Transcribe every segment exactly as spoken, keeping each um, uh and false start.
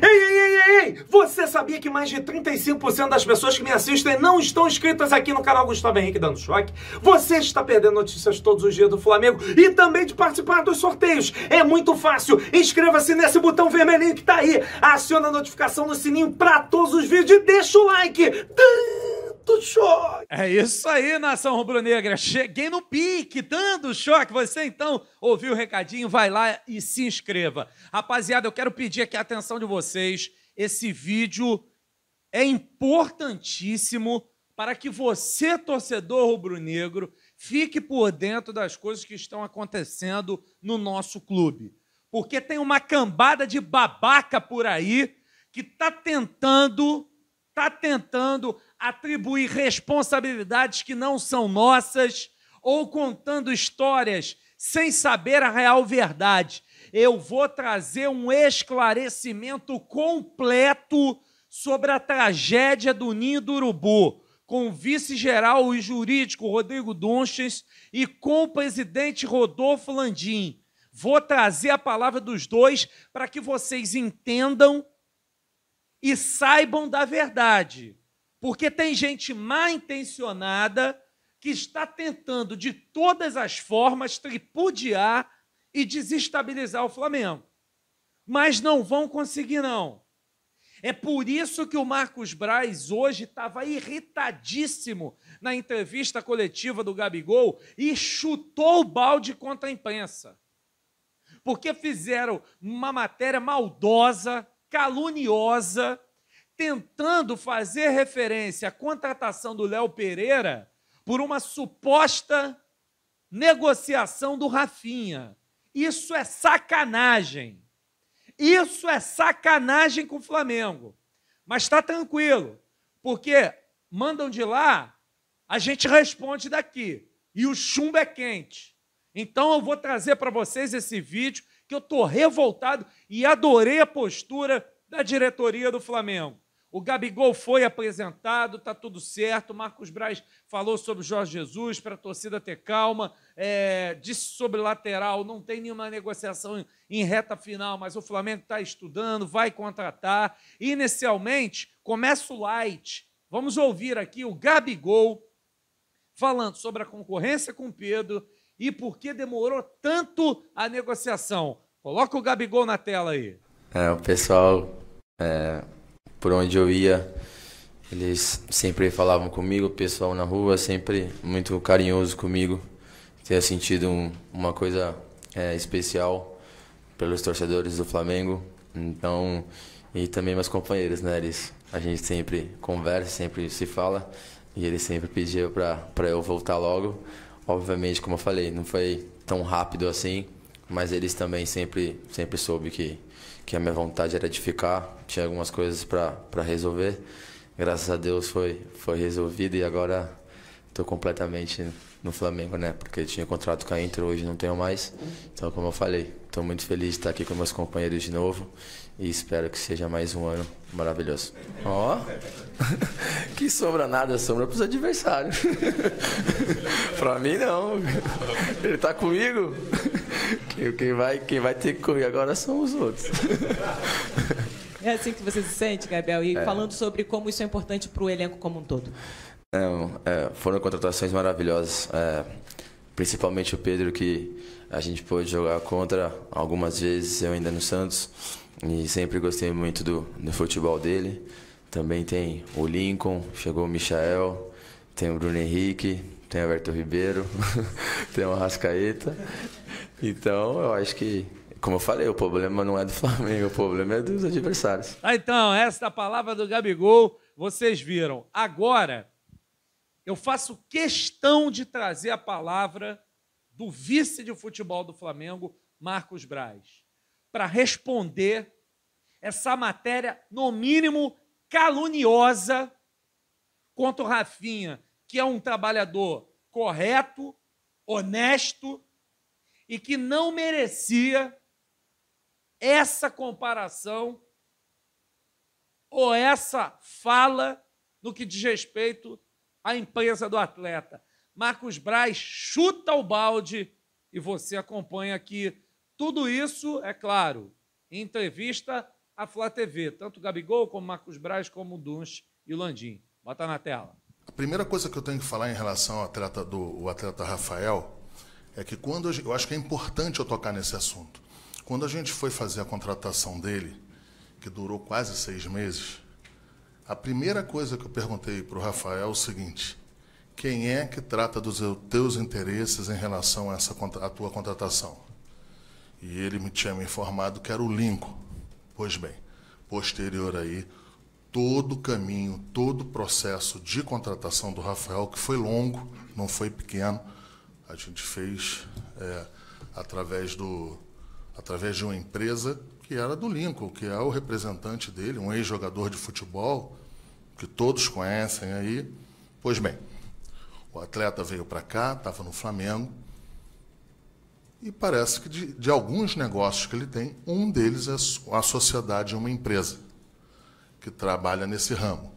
Ei, ei, ei, ei, ei! Você sabia que mais de trinta e cinco por cento das pessoas que me assistem não estão inscritas aqui no canal Gustavo Henrique Dando Choque? Você está perdendo notícias todos os dias do Flamengo e também de participar dos sorteios. É muito fácil. Inscreva-se nesse botão vermelhinho que tá aí. Aciona a notificação no sininho para todos os vídeos e deixa o like. Dando choque! É isso aí, nação rubro-negra. Cheguei no pique, dando choque. Você, então, ouviu o recadinho? Vai lá e se inscreva. Rapaziada, eu quero pedir aqui a atenção de vocês. Esse vídeo é importantíssimo para que você, torcedor rubro-negro, fique por dentro das coisas que estão acontecendo no nosso clube. Porque tem uma cambada de babaca por aí que está tentando, tá tentando atribuir responsabilidades que não são nossas ou contando histórias sem saber a real verdade. Eu vou trazer um esclarecimento completo sobre a tragédia do Ninho do Urubu, com o vice-geral e jurídico Rodrigo Dunches e com o presidente Rodolfo Landim. Vou trazer a palavra dos dois para que vocês entendam e saibam da verdade. Porque tem gente mal intencionada que está tentando, de todas as formas, tripudiar e desestabilizar o Flamengo. Mas não vão conseguir, não. É por isso que o Marcos Braz hoje estava irritadíssimo na entrevista coletiva do Gabigol e chutou o balde contra a imprensa. Porque fizeram uma matéria maldosa, caluniosa, tentando fazer referência à contratação do Léo Pereira por uma suposta negociação do Rafinha. Isso é sacanagem. Isso é sacanagem com o Flamengo. Mas está tranquilo, porque mandam de lá, a gente responde daqui. E o chumbo é quente. Então eu vou trazer para vocês esse vídeo que eu estou revoltado e adorei a postura da diretoria do Flamengo. O Gabigol foi apresentado, está tudo certo. O Marcos Braz falou sobre o Jorge Jesus, para a torcida ter calma. É, disse sobre lateral, não tem nenhuma negociação em, em reta final, mas o Flamengo está estudando, vai contratar. Inicialmente, começa o light. Vamos ouvir aqui o Gabigol falando sobre a concorrência com o Pedro e por que demorou tanto a negociação. Coloca o Gabigol na tela aí. É, o pessoal... É... Por onde eu ia, eles sempre falavam comigo, o pessoal na rua sempre muito carinhoso comigo. Tenho sentido um, uma coisa é, especial pelos torcedores do Flamengo. Então, e também meus companheiros, né? Eles, a gente sempre conversa, sempre se fala. E eles sempre pediam para para eu voltar logo. Obviamente, como eu falei, não foi tão rápido assim, mas eles também sempre, sempre soube que... que a minha vontade era de ficar, tinha algumas coisas para resolver. Graças a Deus foi, foi resolvido e agora estou completamente no Flamengo, né? Porque tinha contrato com a Inter, hoje não tenho mais. Então, como eu falei, estou muito feliz de estar aqui com meus companheiros de novo e espero que seja mais um ano maravilhoso. Ó, oh. Que sobra nada, sobra para os adversários. Para mim, não. Ele está comigo. Quem vai, quem vai ter que correr agora são os outros. É assim que você se sente, Gabriel? E é. falando sobre como isso é importante para o elenco como um todo. É, é, foram contratações maravilhosas. É, principalmente o Pedro, que a gente pôde jogar contra algumas vezes, eu ainda no Santos. E sempre gostei muito do, do futebol dele. Também tem o Lincoln, chegou o Michael, tem o Bruno Henrique, tem o Everton Ribeiro, tem o Arrascaeta. Então, eu acho que, como eu falei, o problema não é do Flamengo, o problema é dos adversários. Ah, então, essa é a palavra do Gabigol, vocês viram. Agora, eu faço questão de trazer a palavra do vice de futebol do Flamengo, Marcos Braz, para responder essa matéria, no mínimo, caluniosa contra o Rafinha, que é um trabalhador correto, honesto, e que não merecia essa comparação ou essa fala no que diz respeito à empresa do atleta. Marcos Braz chuta o balde e você acompanha aqui. Tudo isso, é claro, em entrevista a Flá T V, tanto o Gabigol, como o Marcos Braz, como o Dunch e o Landim. Bota na tela. A primeira coisa que eu tenho que falar em relação ao atleta, do, o atleta Rafael é que quando a gente, eu acho que é importante eu tocar nesse assunto. Quando a gente foi fazer a contratação dele, que durou quase seis meses, a primeira coisa que eu perguntei para o Rafael é o seguinte: quem é que trata dos teus interesses em relação a essa a tua contratação? E ele me tinha me informado que era o Lincoln. Pois bem, posterior aí, todo o caminho, todo o processo de contratação do Rafael, que foi longo, não foi pequeno, a gente fez é, através, do, através de uma empresa que era do Lincoln, que é o representante dele, um ex-jogador de futebol, que todos conhecem aí. Pois bem, o atleta veio para cá, estava no Flamengo, e parece que de, de alguns negócios que ele tem, um deles é a sociedade, uma empresa que trabalha nesse ramo.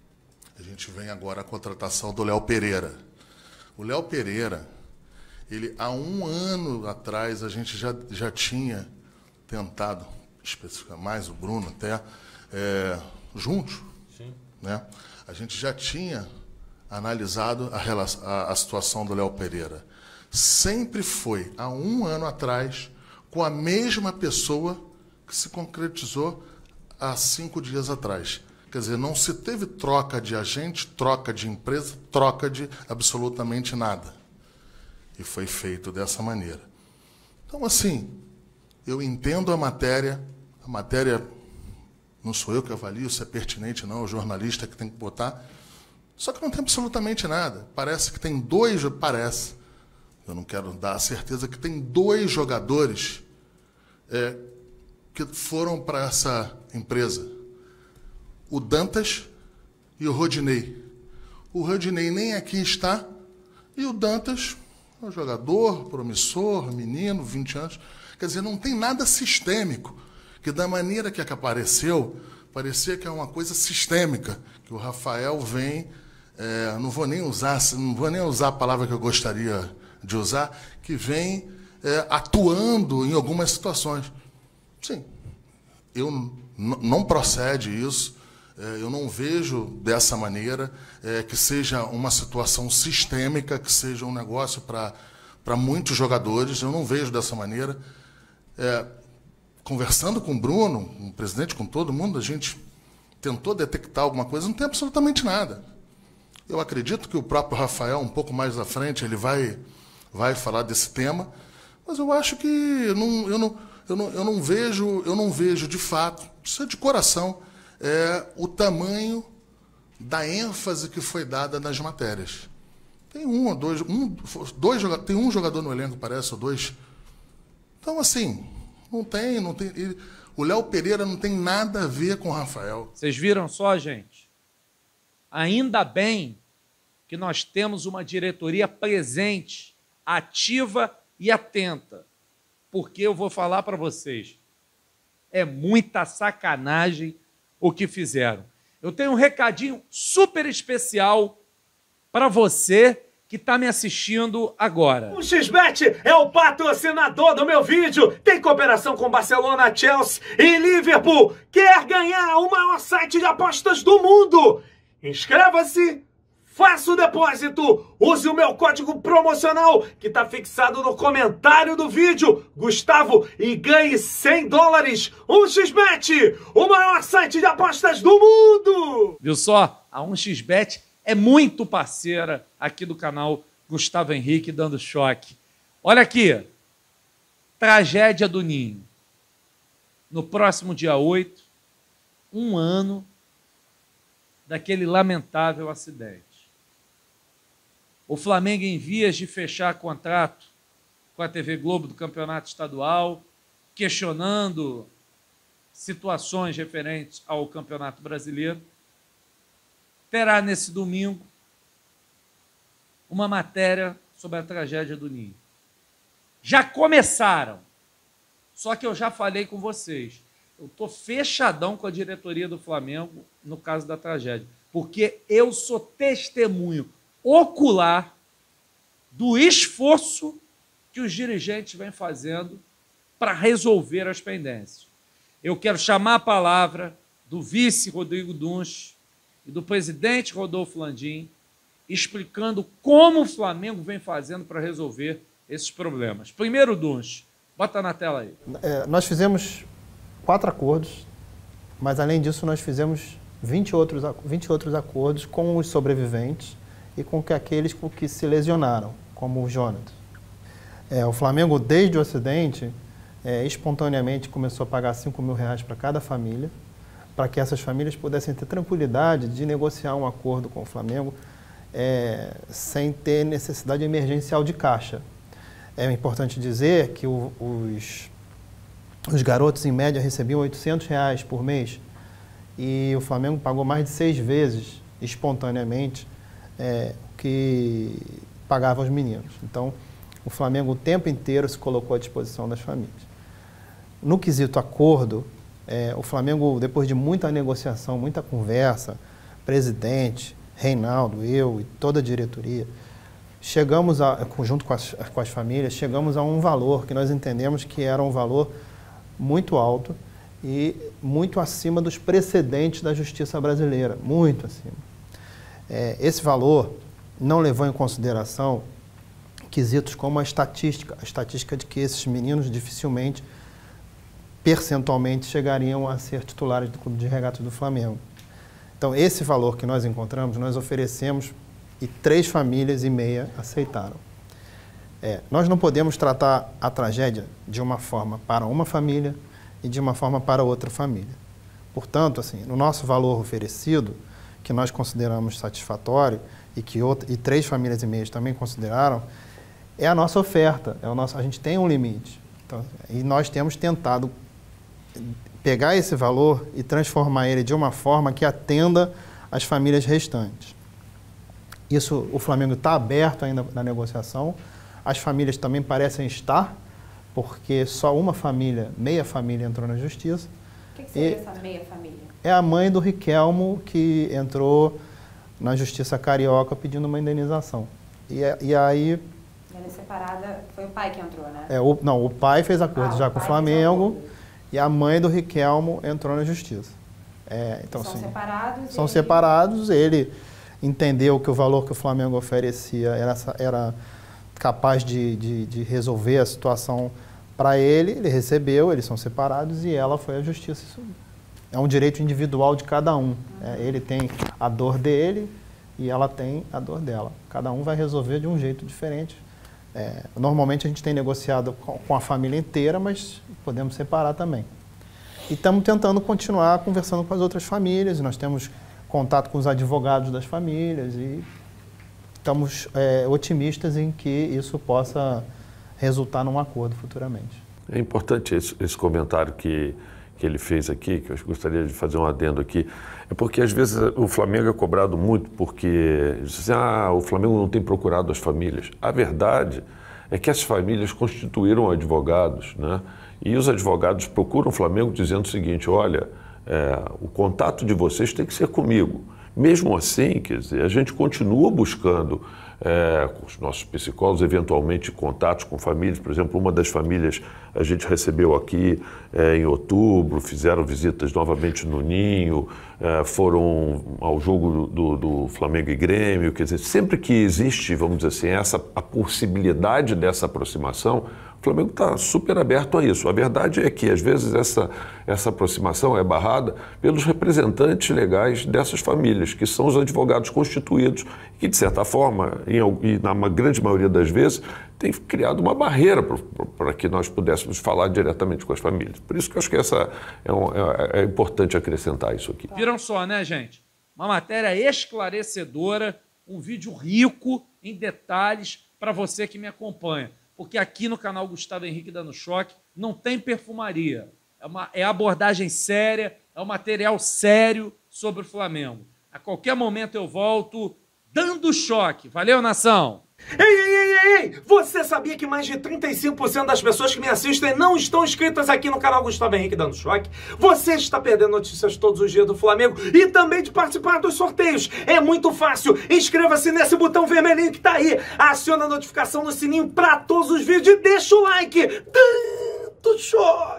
A gente vem agora à contratação do Léo Pereira. O Léo Pereira, ele, há um ano atrás, a gente já, já tinha tentado, especificar mais o Bruno até, é, juntos, Sim. Né? A gente já tinha analisado a, relação, a, a situação do Léo Pereira. Sempre foi, há um ano atrás, com a mesma pessoa que se concretizou há cinco dias atrás. Quer dizer, não se teve troca de agente, troca de empresa, troca de absolutamente nada. E foi feito dessa maneira. Então, assim, eu entendo a matéria, a matéria não sou eu que avalio se é pertinente ou não, é o jornalista que tem que botar, só que não tem absolutamente nada. Parece que tem dois, parece, eu não quero dar a certeza que tem dois jogadores é, que foram para essa empresa. O Dantas e o Rodinei. O Rodinei nem aqui está, e o Dantas é um jogador promissor, menino, vinte anos. Quer dizer, não tem nada sistêmico, que da maneira que apareceu, parecia que é uma coisa sistêmica, que o Rafael vem, é, não vou nem usar, não vou nem usar a palavra que eu gostaria de usar, que vem é, atuando em algumas situações. Sim, eu não procede isso, é, eu não vejo dessa maneira, é, que seja uma situação sistêmica, que seja um negócio para para muitos jogadores, eu não vejo dessa maneira. É, conversando com o Bruno, com o presidente, com todo mundo, a gente tentou detectar alguma coisa, não tem absolutamente nada. Eu acredito que o próprio Rafael, um pouco mais à frente, ele vai, vai falar desse tema, mas eu acho que eu não, eu não, eu não, eu não vejo, eu não vejo de fato, isso é de coração, é, o tamanho da ênfase que foi dada nas matérias. Tem um ou dois, um, dois tem um jogador no elenco, parece, ou dois. Então, assim, não tem, não tem. Ele, o Léo Pereira não tem nada a ver com o Rafael. Vocês viram só, gente? Ainda bem que nós temos uma diretoria presente, ativa e atenta. Porque eu vou falar para vocês, é muita sacanagem o que fizeram. Eu tenho um recadinho super especial para você que está me assistindo agora. O X Bet é o patrocinador do meu vídeo. Tem cooperação com Barcelona, Chelsea e Liverpool. Quer ganhar o maior site de apostas do mundo? Inscreva-se, faça o depósito, use o meu código promocional que está fixado no comentário do vídeo, Gustavo, e ganhe cem dólares. um xis bet, o maior site de apostas do mundo. Viu só? A um xis bet é muito parceira aqui do canal Gustavo Henrique Dando Choque. Olha aqui, tragédia do Ninho. No próximo dia oito, um ano daquele lamentável acidente. O Flamengo em vias de fechar contrato com a T V Globo do Campeonato Estadual, questionando situações referentes ao Campeonato Brasileiro. Terá nesse domingo uma matéria sobre a tragédia do Ninho. Já começaram, só que eu já falei com vocês, eu estou fechadão com a diretoria do Flamengo no caso da tragédia, porque eu sou testemunho ocular do esforço que os dirigentes vêm fazendo para resolver as pendências. eu quero chamar a palavra do vice Rodrigo Dunch e do presidente Rodolfo Landim, explicando como o Flamengo vem fazendo para resolver esses problemas. Primeiro, Dunch, bota na tela aí. É, nós fizemos quatro acordos, mas além disso nós fizemos vinte outros, vinte outros acordos com os sobreviventes e com que aqueles que se lesionaram, como o Jonathan. É, o Flamengo, desde o acidente, é, espontaneamente começou a pagar cinco mil reais para cada família, para que essas famílias pudessem ter tranquilidade de negociar um acordo com o Flamengo é, sem ter necessidade emergencial de caixa. É importante dizer que o, os, os garotos, em média, recebiam oitocentos reais por mês e o Flamengo pagou mais de seis vezes, espontaneamente, é, que pagava aos meninos. Então, o Flamengo o tempo inteiro se colocou à disposição das famílias. No quesito acordo, é, o Flamengo, depois de muita negociação, muita conversa, presidente, Reinaldo, eu e toda a diretoria, chegamos, a, junto com as, com as famílias, chegamos a um valor que nós entendemos que era um valor muito alto e muito acima dos precedentes da justiça brasileira, muito acima. É, esse valor não levou em consideração quesitos como a estatística, a estatística de que esses meninos dificilmente, percentualmente, chegariam a ser titulares do Clube de Regatas do Flamengo. Então, esse valor que nós encontramos, nós oferecemos e três famílias e meia aceitaram. É, nós não podemos tratar a tragédia de uma forma para uma família e de uma forma para outra família. Portanto, assim, no nosso valor oferecido, que nós consideramos satisfatório e que outra, e três famílias e meias também consideraram, é a nossa oferta, é o nosso, a gente tem um limite. Então, e nós temos tentado pegar esse valor e transformar ele de uma forma que atenda as famílias restantes. Isso, o Flamengo está aberto ainda na negociação, as famílias também parecem estar, porque só uma família, meia família entrou na justiça. O que, que seria e essa meia família? É a mãe do Riquelmo que entrou na justiça carioca pedindo uma indenização. E, e aí... Ela é separada, foi o pai que entrou, né? É, o, não, o pai fez acordo ah, já o com o Flamengo e a mãe do Riquelmo entrou na justiça. É, então, são sim, separados? São ele... separados, ele entendeu que o valor que o Flamengo oferecia era, era capaz de, de, de resolver a situação para ele, ele recebeu, eles são separados e ela foi à justiça. Isso é um direito individual de cada um. Uhum. É, ele tem a dor dele e ela tem a dor dela. Cada um vai resolver de um jeito diferente. É, normalmente a gente tem negociado com, com a família inteira, mas podemos separar também. E estamos tentando continuar conversando com as outras famílias, nós temos contato com os advogados das famílias e estamos é, otimistas em que isso possa resultar num acordo futuramente. É importante esse, esse comentário que, que ele fez aqui, que eu gostaria de fazer um adendo aqui, é porque às vezes o Flamengo é cobrado muito porque dizem, ah, o Flamengo não tem procurado as famílias. A verdade é que as famílias constituíram advogados, né? E os advogados procuram o Flamengo dizendo o seguinte, olha, é, o contato de vocês tem que ser comigo. Mesmo assim, quer dizer, a gente continua buscando é, com os nossos psicólogos, eventualmente, contatos com famílias. Por exemplo, uma das famílias a gente recebeu aqui é, em outubro, fizeram visitas novamente no Ninho, é, foram ao jogo do, do Flamengo e Grêmio. Quer dizer, sempre que existe, vamos dizer assim, essa, a possibilidade dessa aproximação, o Flamengo está super aberto a isso. A verdade é que, às vezes, essa, essa aproximação é barrada pelos representantes legais dessas famílias, que são os advogados constituídos, que, de certa forma, em, e na grande maioria das vezes, tem criado uma barreira para que nós pudéssemos falar diretamente com as famílias. Por isso que eu acho que essa é, um, é, é importante acrescentar isso aqui. Viram só, né, gente? Uma matéria esclarecedora, um vídeo rico em detalhes para você que me acompanha. Porque aqui no canal Gustavo Henrique Dando Choque não tem perfumaria. É, uma, é abordagem séria, é um material sério sobre o Flamengo. A qualquer momento eu volto dando choque. Valeu, nação! Ei, ei, ei, ei! Você sabia que mais de trinta e cinco por cento das pessoas que me assistem não estão inscritas aqui no canal Gustavo Henrique Dando Choque? Você está perdendo notícias todos os dias do Flamengo e também de participar dos sorteios. É muito fácil. Inscreva-se nesse botão vermelhinho que tá aí. Aciona a notificação no sininho para todos os vídeos e deixa o like. Dando Choque!